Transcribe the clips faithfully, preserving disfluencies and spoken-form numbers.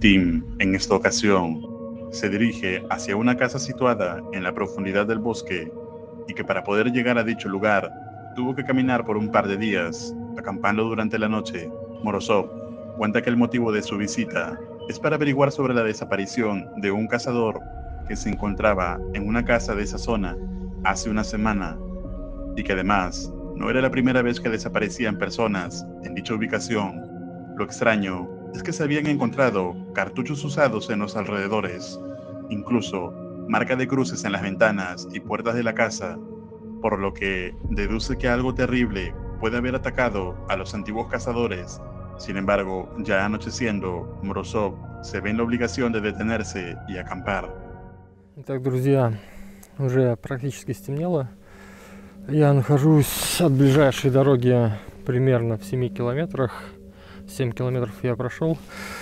Tim, en esta ocasión, se dirige hacia una casa situada en la profundidad del bosque y que para poder llegar a dicho lugar tuvo que caminar por un par de días, acampando durante la noche. Morozov cuenta que el motivo de su visita es para averiguar sobre la desaparición de un cazador que se encontraba en una casa de esa zona hace una semana y que además no era la primera vez que desaparecían personas en dicha ubicación. Lo extraño es que se habían encontrado cartuchos usados en los alrededores, incluso marca de cruces en las ventanas y puertas de la casa, por lo que deduce que algo terrible puede haber atacado a los antiguos cazadores. Sin embargo, ya anocheciendo, Morozov se ve en la obligación de detenerse y acampar. Итак, друзья, уже практически стемнело. Я нахожусь от ближайшей дороги примерно в семи километрах. семь километров я прошел.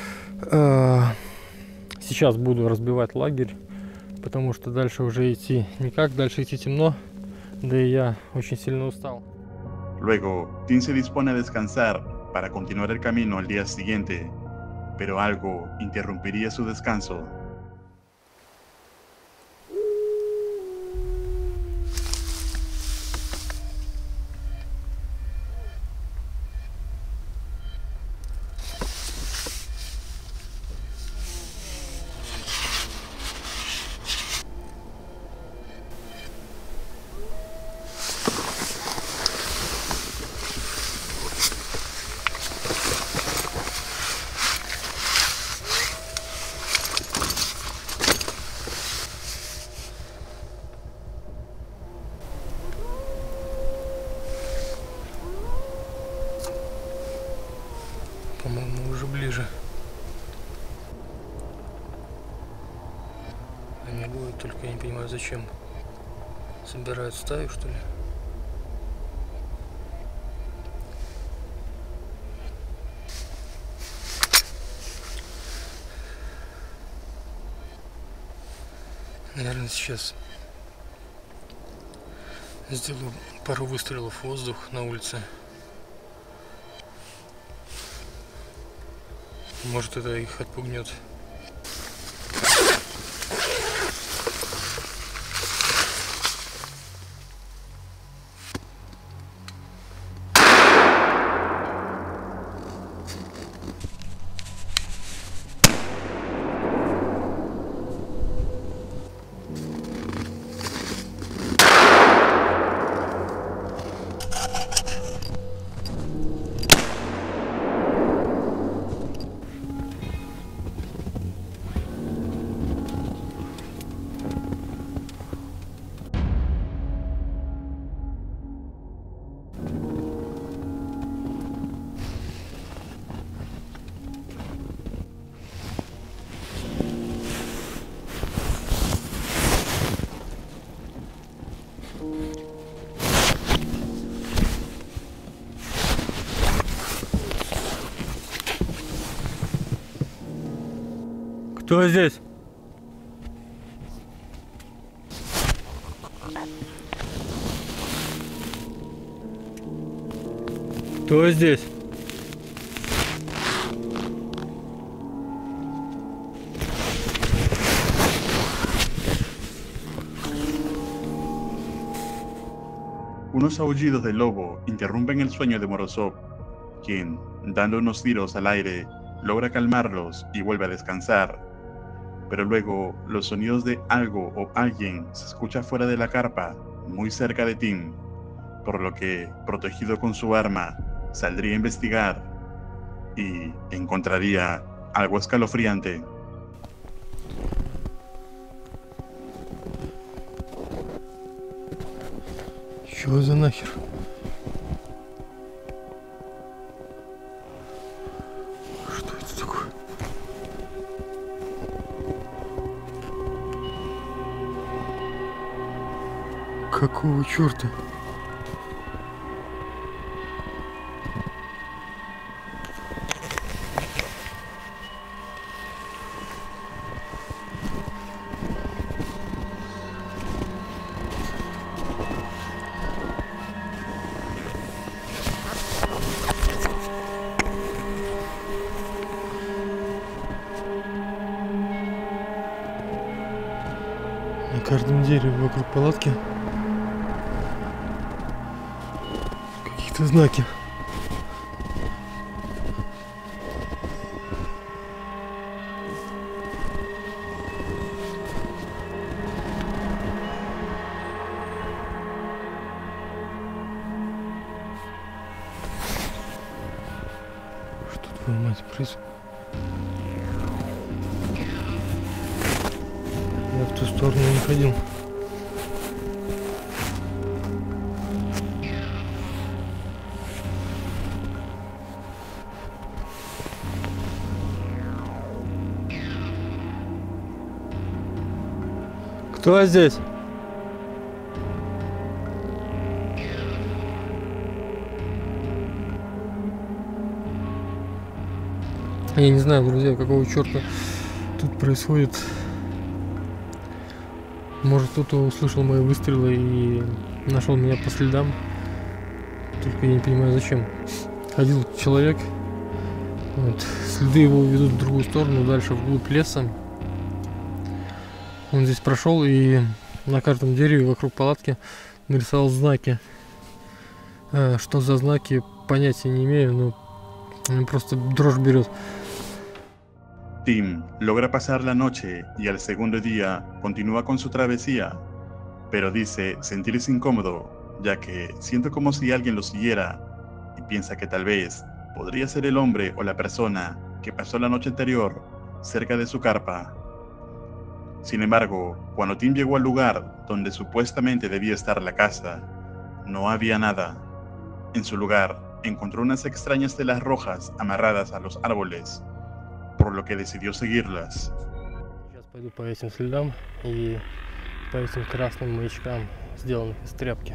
Сейчас буду разбивать лагерь, потому что дальше уже идти никак, дальше идти темно, да и я очень сильно устал. Luego, Tim se dispone a descansar para continuar el camino al día siguiente, pero algo interrumpiría su descanso. По-моему, уже ближе. Они будут, только я не понимаю, зачем. Собирают стаю, что ли? Наверное, сейчас сделаю пару выстрелов в воздух на улице. Может, это их отпугнет. Кто здесь? Кто здесь? Unos aullidos de lobo interrumpen el sueño de Morozov, quien, dando unos tiros al aire, logra calmarlos y vuelve a descansar. Pero luego, los sonidos de algo o alguien se escucha fuera de la carpa, muy cerca de Tim, por lo que, protegido con su arma, saldría a investigar y encontraría algo escalofriante. Чего за нахер? Что это такое? Какого черта? На каждом дереве вокруг палатки какие-то знаки. Что твою мать происходит? Я в ту сторону не ходил. Кто здесь? Я не знаю, друзья, какого черта тут происходит. Может, кто-то услышал мои выстрелы и нашел меня по следам. Только я не понимаю, зачем. Ходил человек. Вот. Следы его ведут в другую сторону, дальше вглубь леса. Он здесь прошел и на каждом дереве вокруг палатки нарисовал знаки. Что за знаки, понятия не имею, но мне просто дрожь берет. Tim logra pasar la noche y al segundo día continúa con su travesía, pero dice sentirse incómodo, ya que siente como si alguien lo siguiera y piensa que tal vez podría ser el hombre o la persona que pasó la noche anterior cerca de su carpa. Sin embargo, cuando Tim llegó al lugar donde supuestamente debía estar la casa, no había nada. En su lugar, encontró unas extrañas telas rojas amarradas a los árboles, por lo que decidió seguirlas. Сейчас пойду по этим следам и по этим красным маячкам, сделанных из тряпки.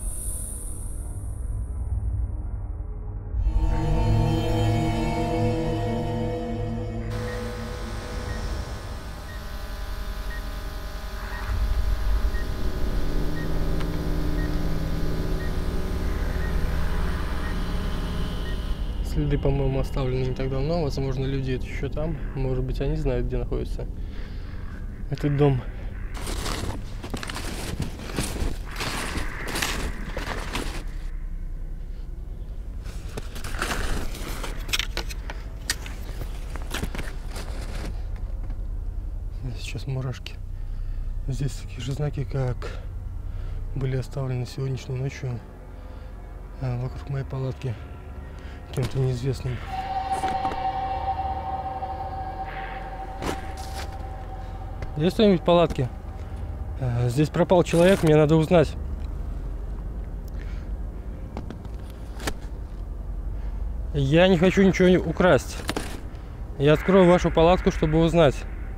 Следы, по-моему, оставлены не так давно. Возможно, люди это еще там. Может быть, они знают, где находится этот дом. Сейчас мурашки. Здесь такие же знаки, как были оставлены сегодняшней ночью вокруг моей палатки кем-то неизвестным. Есть кто-нибудь в палатке? Здесь пропал человек, мне надо узнать. Я не хочу ничего украсть. Я открою вашу палатку, чтобы узнать.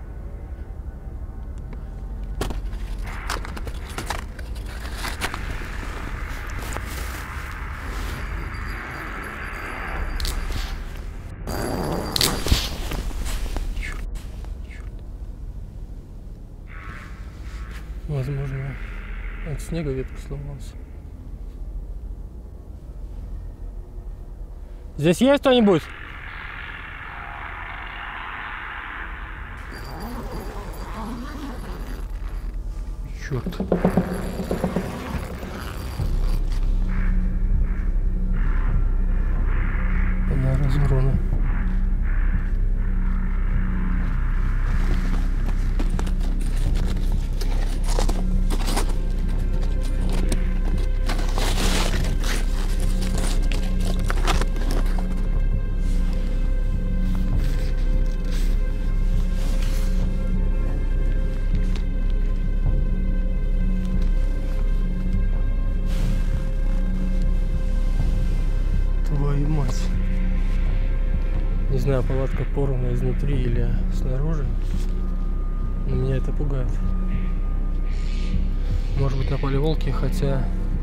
Возможно, от снега ветер сломался. Здесь есть кто-нибудь? Черт. Она разорвана. Твою мать. Не знаю, палатка порвана изнутри или снаружи, но меня это пугает. Может быть, напали волки, хотя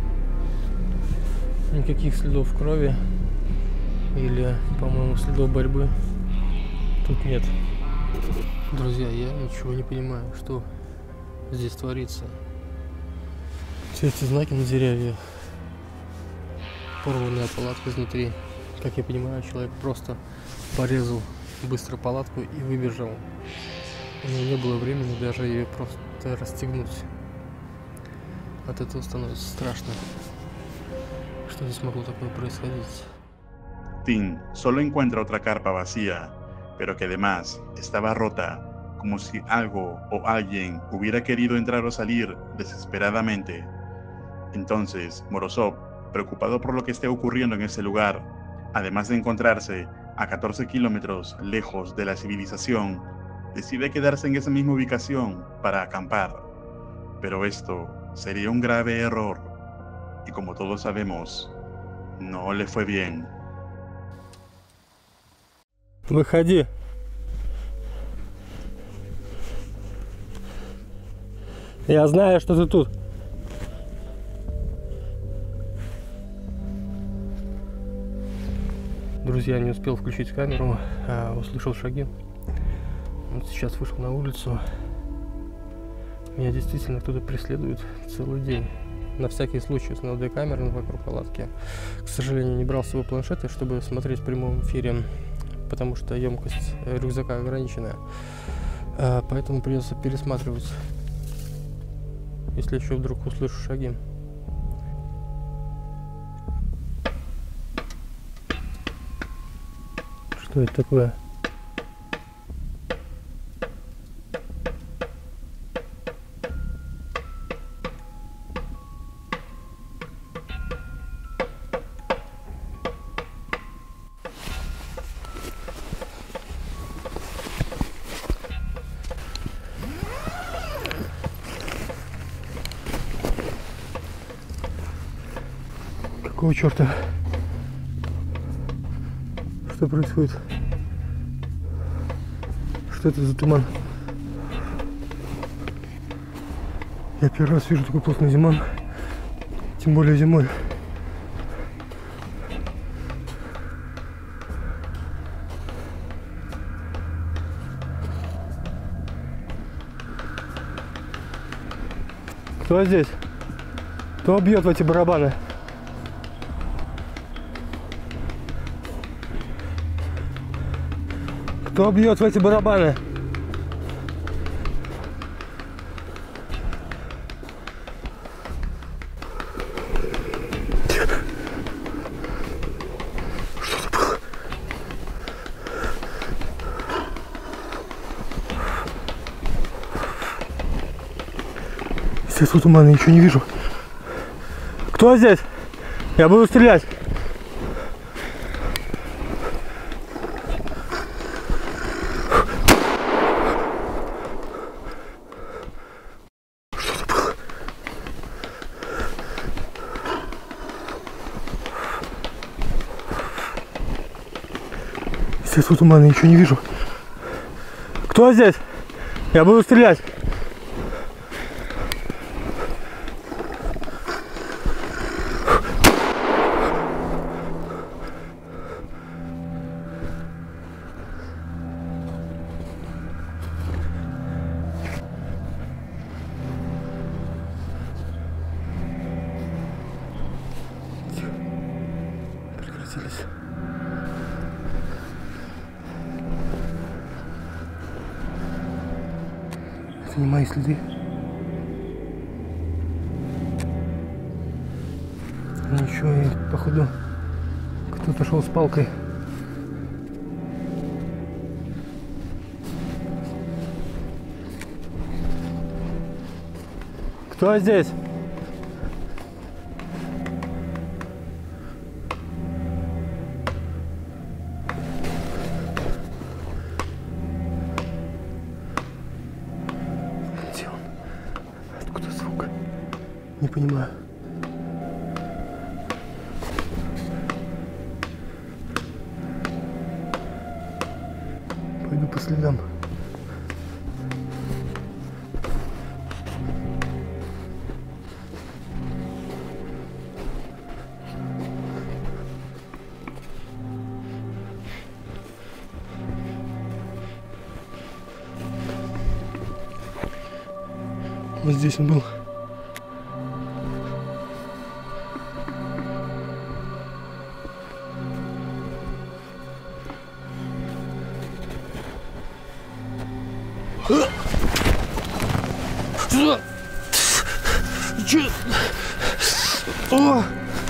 никаких следов крови или, по-моему, следов борьбы тут нет. Друзья, я ничего не понимаю, что здесь творится. Все эти знаки на деревьях, порванная палатка изнутри. Как я понимаю, человек просто порезал быстро палатку и выбежал. У меня не было времени даже ее просто расстегнуть. От этого становится страшно. Что здесь могло такое происходить? Tim solo encuentra otra carpa vacía, pero que además estaba rota, como si algo o alguien hubiera querido entrar o salir desesperadamente. Entonces, Morozov, preocupado por lo que esté ocurriendo en ese lugar, además de encontrarse a catorce kilómetros lejos de la civilización, decide quedarse en esa misma ubicación para acampar. Pero esto sería un grave error, y como todos sabemos, no le fue bien. Выходи. Я знаю, что ты тут. Друзья, не успел включить камеру, а услышал шаги. Вот сейчас вышел на улицу. Меня действительно кто-то преследует целый день. На всякий случай установил две камеры вокруг палатки. К сожалению, не брал с собой планшеты, чтобы смотреть в прямом эфире, потому что емкость рюкзака ограниченная. Поэтому придется пересматривать, если еще вдруг услышу шаги. Что это такое? Какого черта? Что происходит? Что это за туман? Я первый раз вижу такой плотный туман, тем более зимой. Кто здесь? Кто бьет в эти барабаны? Кто бьет в эти барабаны? Что это было? Здесь вот туман, я ничего не вижу. Кто здесь? Я буду стрелять. Здесь вот туман, я ничего не вижу. Кто здесь? Я буду стрелять. Прекратились. Это не мои следы. Ничего, и походу кто-то шел с палкой. Кто здесь? Где он? Откуда звук? Не понимаю. Пойду по следам. Вот здесь он был. Ugh! Че? О!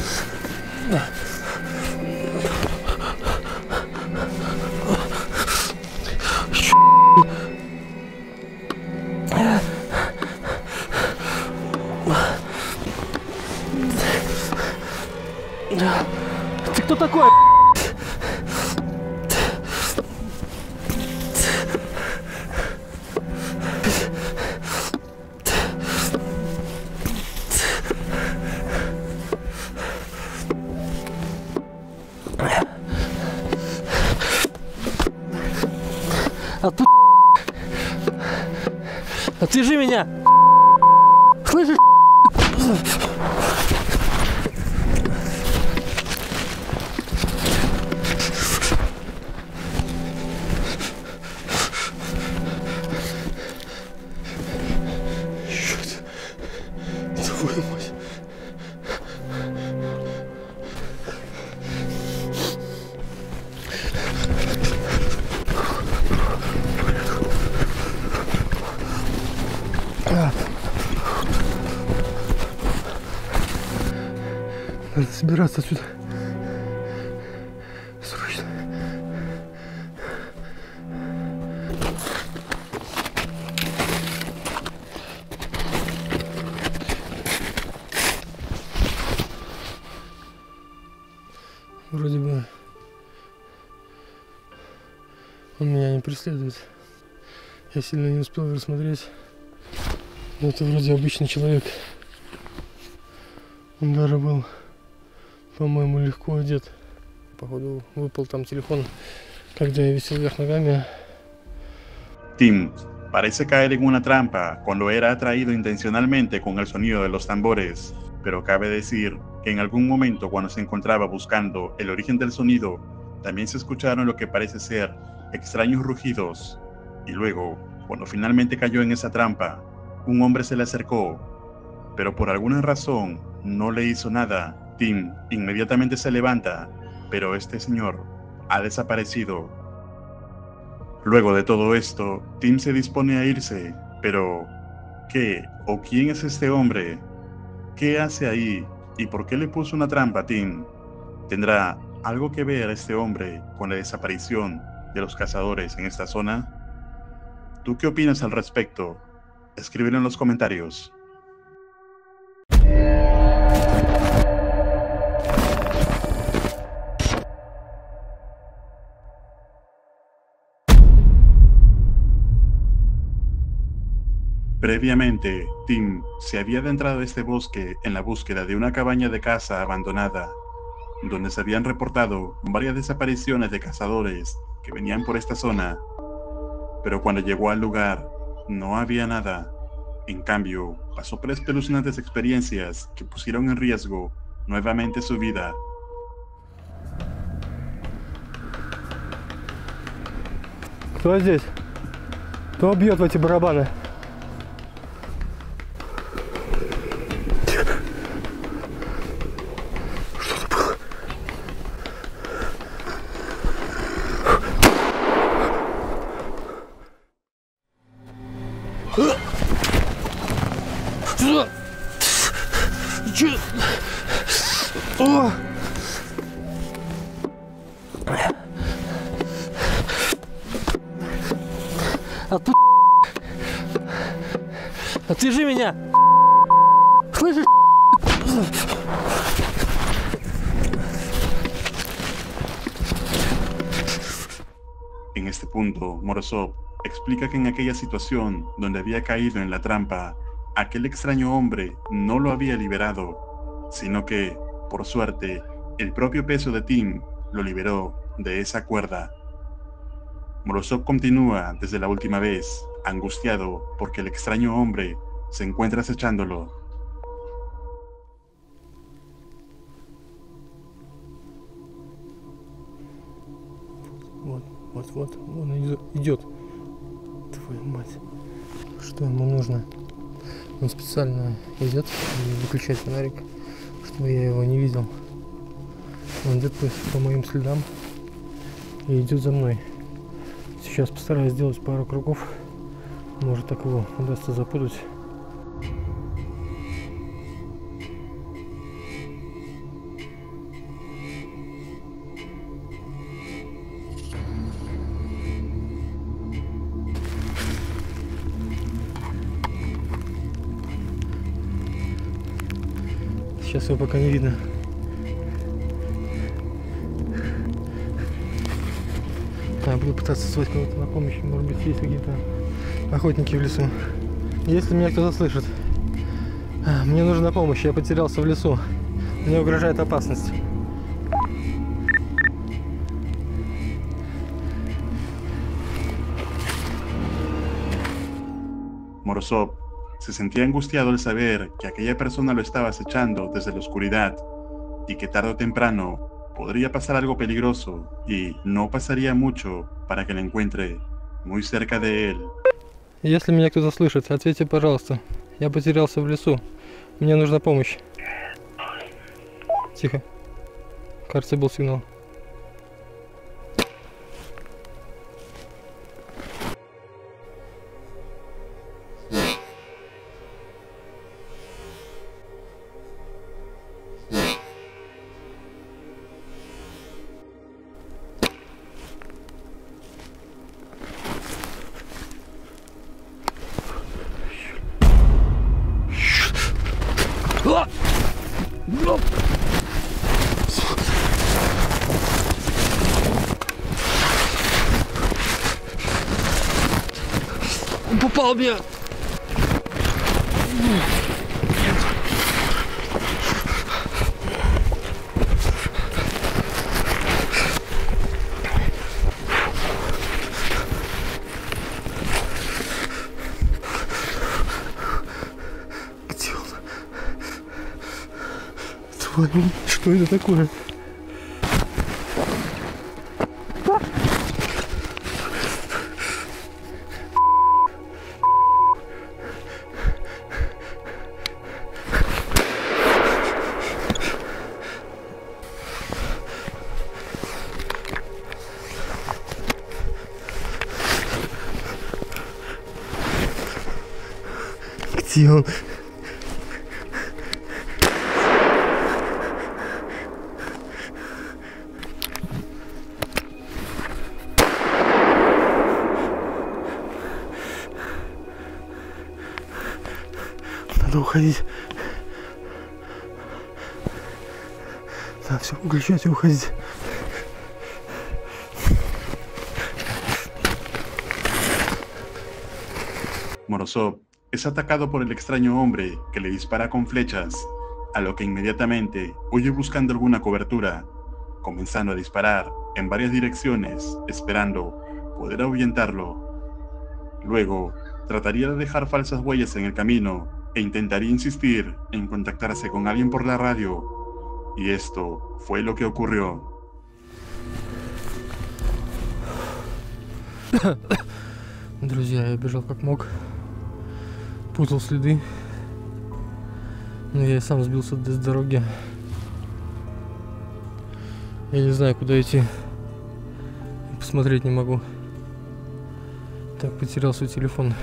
Ты кто такой? Отпу... Отвяжи меня! Слышишь? Черт! Твою мать! Надо собираться отсюда. Срочно. Вроде бы он меня не преследует. Я сильно не успел рассмотреть. Но это вроде обычный человек. Он даже был, по-моему, легко одет. Походу выпал там телефон, когда я висел вверх ногами. Tim parece caer en una trampa cuando era atraído intencionalmente con el sonido de los tambores, pero cabe decir que en algún momento cuando se encontraba buscando el origen del sonido, también se escucharon lo que parece ser extraños rugidos, y luego, cuando finalmente cayó en esa trampa, un hombre se le acercó, pero por alguna razón no le hizo nada. Tim inmediatamente se levanta, pero este señor ha desaparecido. Luego de todo esto, Tim se dispone a irse, pero ¿qué o quién es este hombre? ¿Qué hace ahí? ¿Y por qué le puso una trampa a Tim? ¿Tendrá algo que ver este hombre con la desaparición de los cazadores en esta zona? ¿Tú qué opinas al respecto? Escríbelo en los comentarios. Previamente, Tim se había adentrado a este bosque en la búsqueda de una cabaña de caza abandonada, donde se habían reportado varias desapariciones de cazadores que venían por esta zona. Pero cuando llegó al lugar, no había nada. En cambio, pasó por espeluznantes experiencias que pusieron en riesgo nuevamente su vida. Кто здесь? Кто бьет в эти барабаны? Что? Че? О! Отпу... Отвяжи меня! Слышишь? En este punto, Morozov explica que en aquella situación donde había caído en la trampa, aquel extraño hombre no lo había liberado, sino que, por suerte, el propio peso de Tim lo liberó de esa cuerda. Morozov continúa desde la última vez, angustiado porque el extraño hombre se encuentra acechándolo. Вот, вот, вот, он идет. Твою мать. Что ему нужно? Он специально идет и выключает фонарик, чтобы я его не видел. Он идет по, по моим следам и идет за мной. Сейчас постараюсь сделать пару кругов. Может, так его удастся запутать. Сейчас его пока не видно. А, буду пытаться звать кого-то на помощь. Может быть, есть какие-то охотники в лесу. Если меня кто-то слышит, мне нужна помощь. Я потерялся в лесу. Мне угрожает опасность. Morozov se sentía angustiado al saber que aquella persona lo estaba acechando desde la oscuridad y que tarde o temprano podría pasar algo peligroso y no pasaría mucho para que lo encuentre muy cerca de él. Если меня кто-то слышит, ответьте, пожалуйста. Я потерялся в лесу. Мне нужна помощь. Тихо. Кажется, был сигнал. Он попал меня! Где он? Твою, что это такое? Где он? Надо уходить. Да, все, выключать и уходить. Morozov es atacado por el extraño hombre que le dispara con flechas, a lo que inmediatamente huye buscando alguna cobertura, comenzando a disparar en varias direcciones, esperando poder ahuyentarlo. Luego, trataría de dejar falsas huellas en el camino e intentaría insistir en contactarse con alguien por la radio, y esto fue lo que ocurrió. Друзья, я бежал как мог. Путал следы, но я и сам сбился с дороги. Я не знаю, куда идти, посмотреть не могу. Так, потерял свой телефон.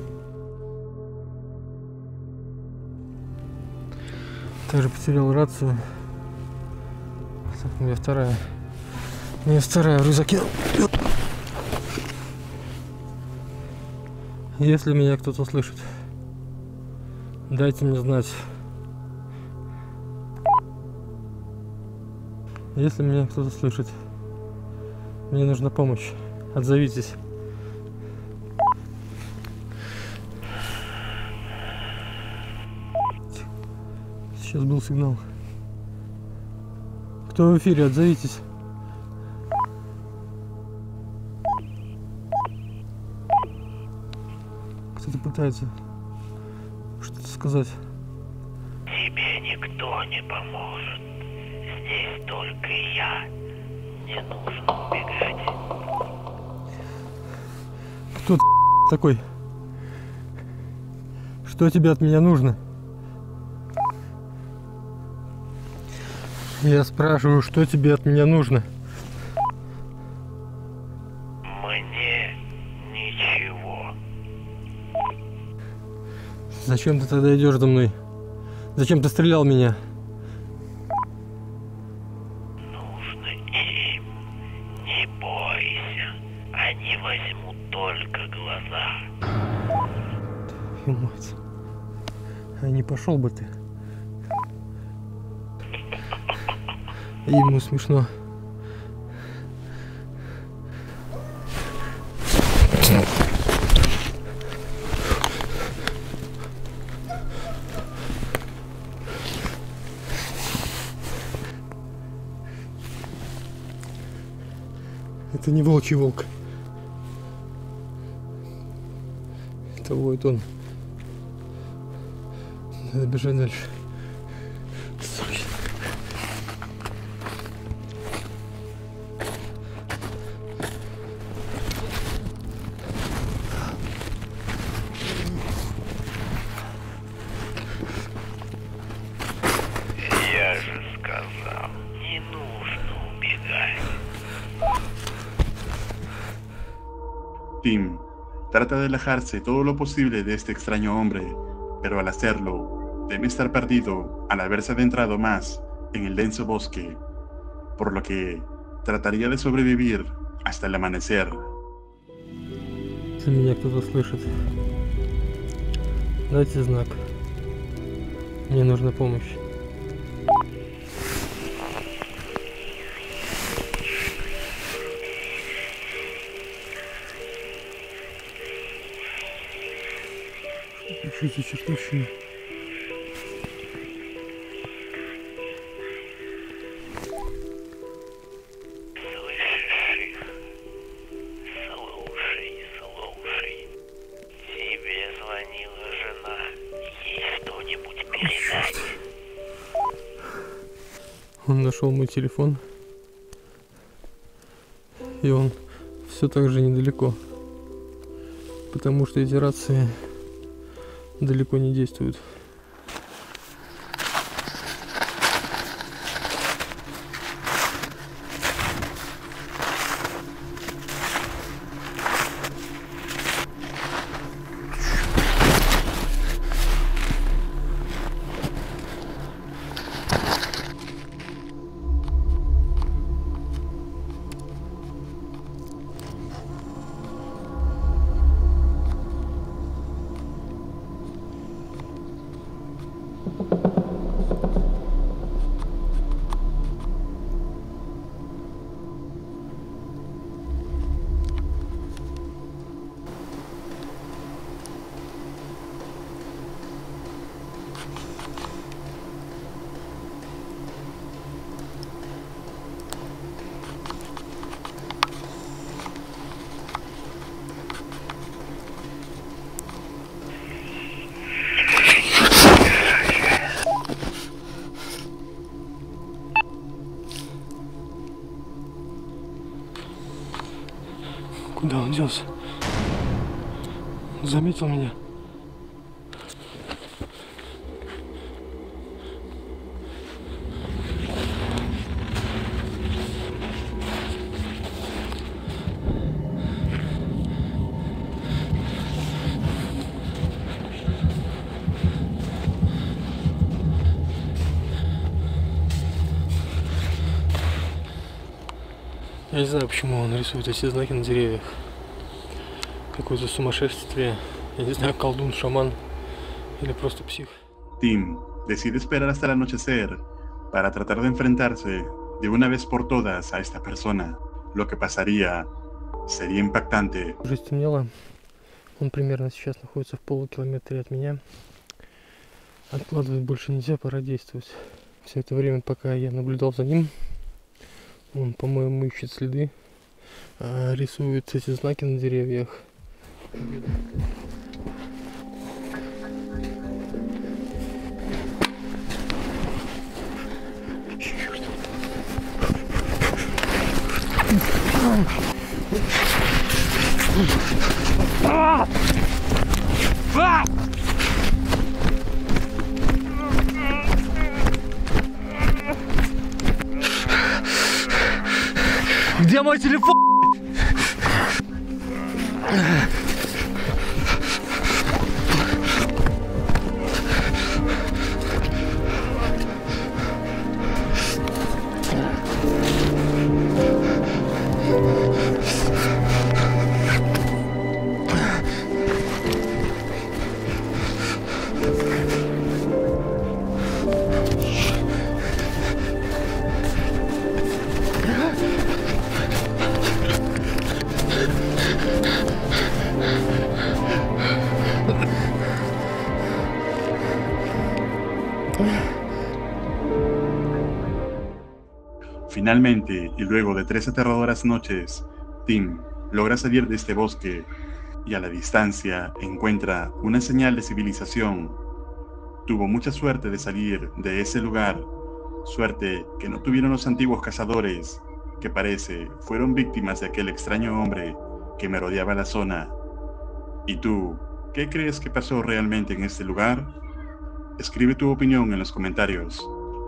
Также потерял рацию. Так, у меня вторая. У меня вторая в рюкзаке. Если меня кто-то слышит, дайте мне знать. Если меня кто-то слышит, мне нужна помощь. Отзовитесь. Сейчас был сигнал. Кто в эфире, отзовитесь. Кто-то пытается что-то сказать. Тебе никто не поможет. Здесь только я. Не нужно убегать. Кто ты такой? Что тебе от меня нужно? Я спрашиваю, что тебе от меня нужно? Мне ничего. Зачем ты тогда идешь за мной? Зачем ты стрелял в меня? Нужно им. Не бойся. Они возьмут только глаза. Твою мать. А не пошел бы ты. И ему смешно. Это не волчий волк. Это воет он. Надо бежать дальше. Я же сказал, не нужно убегать. Tim trata de alejarse todo lo posible de este extraño hombre, pero al hacerlo, teme estar perdido al haberse adentrado más en el denso bosque, por lo que trataría de sobrevivir hasta el amanecer. Если меня кто-то слышит, дайте знак. Мне нужна помощь. Что за чертовщина? Слышишь их? Слушай, слушай. Тебе звонила жена. Ей что-нибудь передать? Он нашел мой телефон. И он все так же недалеко. Потому что эти рации далеко не действуют. Куда он делся? Заметил меня. Я не знаю, почему он рисует эти знаки на деревьях. Какое-то сумасшествие. Я не знаю, колдун, шаман или просто псих. Tim decide esperar hasta el anochecer para tratar de enfrentarse de una vez por todas a esta persona. Lo que pasaría sería impactante. Уже стемнело. Он примерно сейчас находится в полукилометре от меня. Откладывать больше нельзя, пора действовать. Все это время, пока я наблюдал за ним, он, по-моему, ищет следы, рисует эти знаки на деревьях. А! А! Где мой телефон? Finalmente, y luego de tres aterradoras noches, Tim logra salir de este bosque y a la distancia encuentra una señal de civilización. Tuvo mucha suerte de salir de ese lugar, suerte que no tuvieron los antiguos cazadores, que parece fueron víctimas de aquel extraño hombre que merodeaba la zona. ¿Y tú, qué crees que pasó realmente en este lugar? Escribe tu opinión en los comentarios.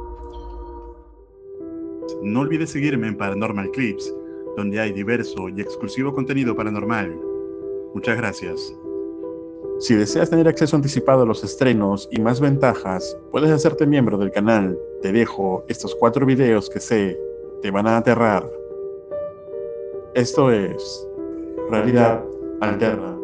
No olvides seguirme en Paranormal Clips, donde hay diverso y exclusivo contenido paranormal. Muchas gracias. Si deseas tener acceso anticipado a los estrenos y más ventajas, puedes hacerte miembro del canal. Te dejo estos cuatro videos que sé te van a aterrar. Esto es Realidad Alterna.